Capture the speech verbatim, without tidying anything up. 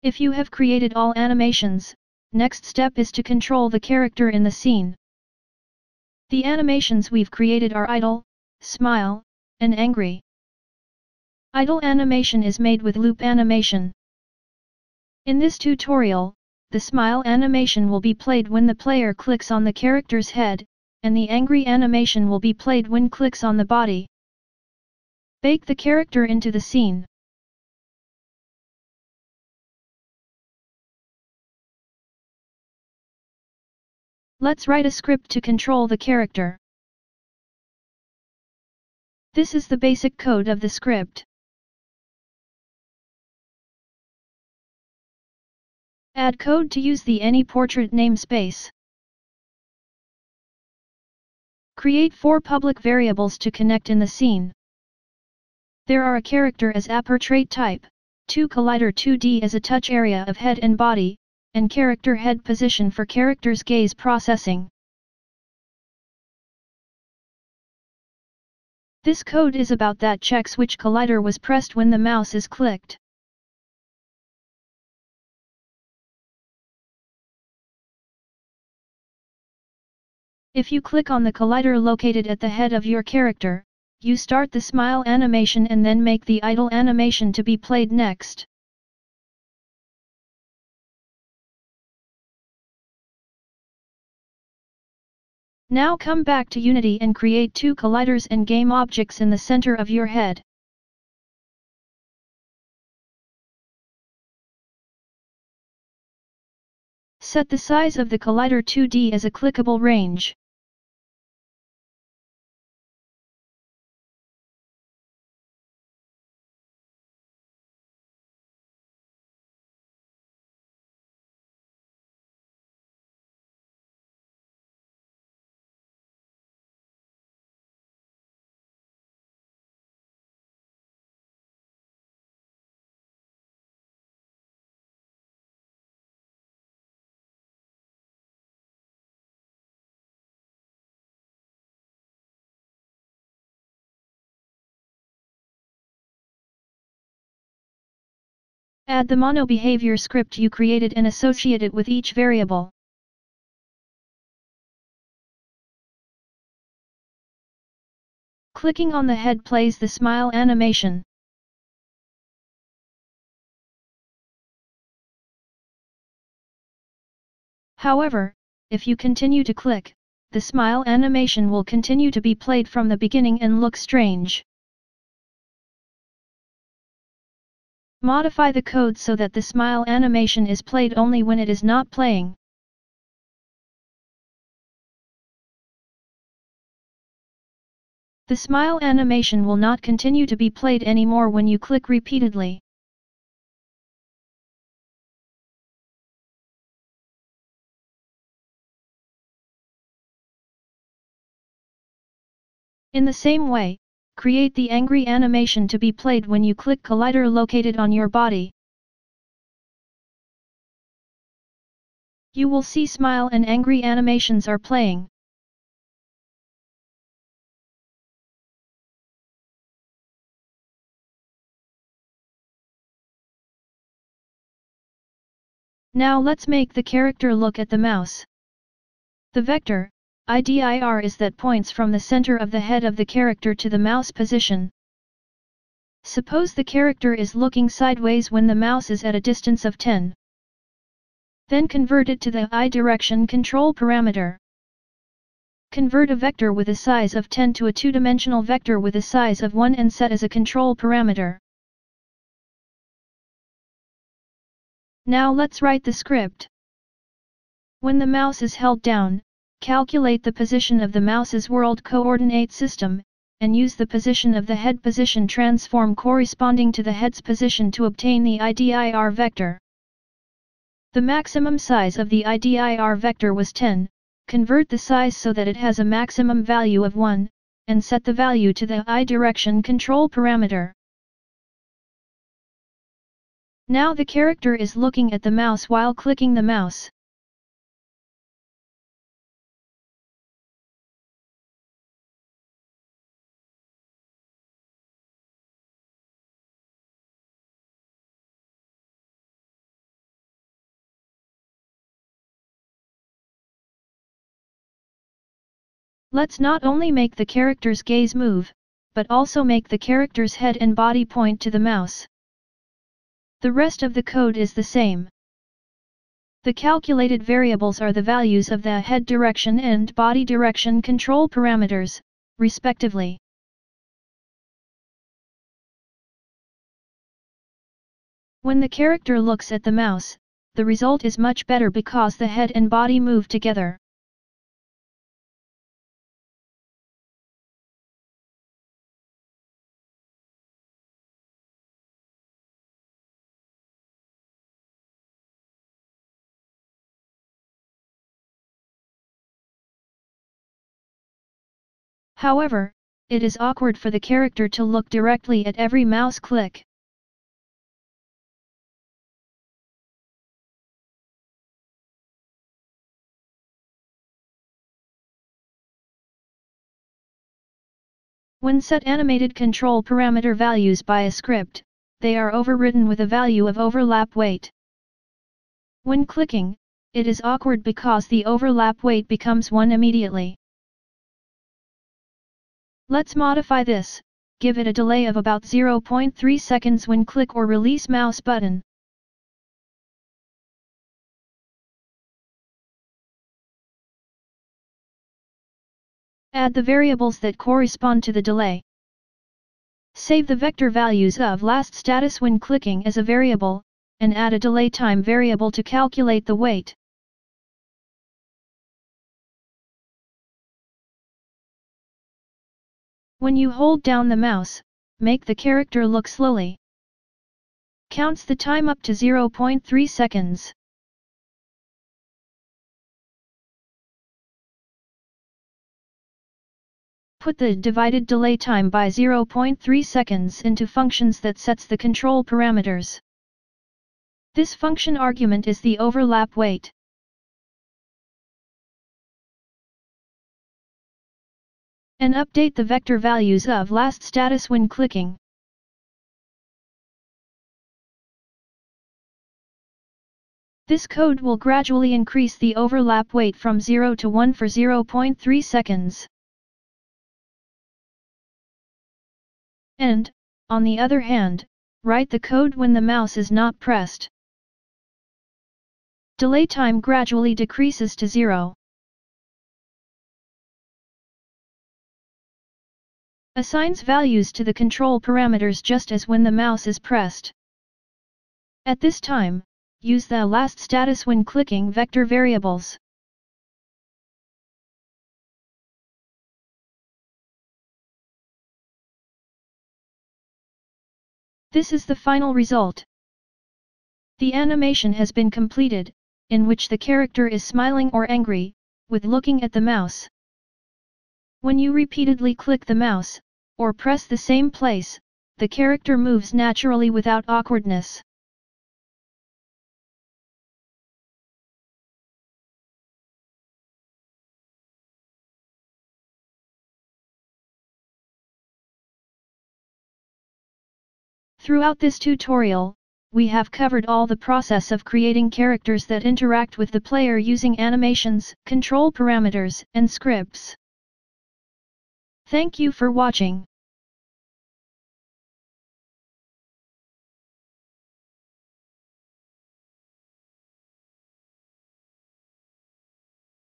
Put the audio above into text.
If you have created all animations, next step is to control the character in the scene. The animations we've created are idle, smile, and angry. Idle animation is made with loop animation. In this tutorial, the smile animation will be played when the player clicks on the character's head, and the angry animation will be played when clicks on the body. Bake the character into the scene. Let's write a script to control the character. This is the basic code of the script. Add code to use the AnyPortrait namespace. Create four public variables to connect in the scene. There are a character as a portrait type, two collider two D as a touch area of head and body, and character head position for character's gaze processing. This code is about that checks which collider was pressed when the mouse is clicked. If you click on the collider located at the head of your character, you start the smile animation and then make the idle animation to be played next. Now come back to Unity and create two colliders and game objects in the center of your head. Set the size of the collider two D as a clickable range. Add the mono behavior script you created and associate it with each variable. Clicking on the head plays the smile animation. However, if you continue to click, the smile animation will continue to be played from the beginning and look strange. Modify the code so that the smile animation is played only when it is not playing. The smile animation will not continue to be played anymore when you click repeatedly. In the same way, create the angry animation to be played when you click collider located on your body. You will see smile and angry animations are playing. Now let's make the character look at the mouse. The vector, I D I R, is that points from the center of the head of the character to the mouse position. Suppose the character is looking sideways when the mouse is at a distance of ten. Then convert it to the I direction control parameter. Convert a vector with a size of ten to a two-dimensional vector with a size of one and set as a control parameter. Now let's write the script. When the mouse is held down, calculate the position of the mouse's world coordinate system, and use the position of the head position transform corresponding to the head's position to obtain the I D I R vector. The maximum size of the I D I R vector was ten, convert the size so that it has a maximum value of one, and set the value to the I direction control parameter. Now the character is looking at the mouse while clicking the mouse. Let's not only make the character's gaze move, but also make the character's head and body point to the mouse. The rest of the code is the same. The calculated variables are the values of the head direction and body direction control parameters, respectively. When the character looks at the mouse, the result is much better because the head and body move together. However, it is awkward for the character to look directly at every mouse click. When set animated control parameter values by a script, they are overwritten with a value of overlap weight. When clicking, it is awkward because the overlap weight becomes one immediately. Let's modify this, give it a delay of about zero point three seconds when click or release mouse button. Add the variables that correspond to the delay. Save the vector values of last status when clicking as a variable, and add a delay time variable to calculate the weight. When you hold down the mouse, make the character look slowly. Counts the time up to zero point three seconds. Put the divided delay time by zero point three seconds into functions that sets the control parameters. This function argument is the overlap weight. And update the vector values of last status when clicking. This code will gradually increase the overlap weight from zero to one for zero point three seconds. And, on the other hand, write the code when the mouse is not pressed. Delay time gradually decreases to zero. Assigns values to the control parameters just as when the mouse is pressed. At this time, use the last status when clicking vector variables. This is the final result. The animation has been completed, in which the character is smiling or angry, with looking at the mouse. When you repeatedly click the mouse, or press the same place, the character moves naturally without awkwardness. Throughout this tutorial, we have covered all the process of creating characters that interact with the player using animations, control parameters, and scripts. Thank you for watching.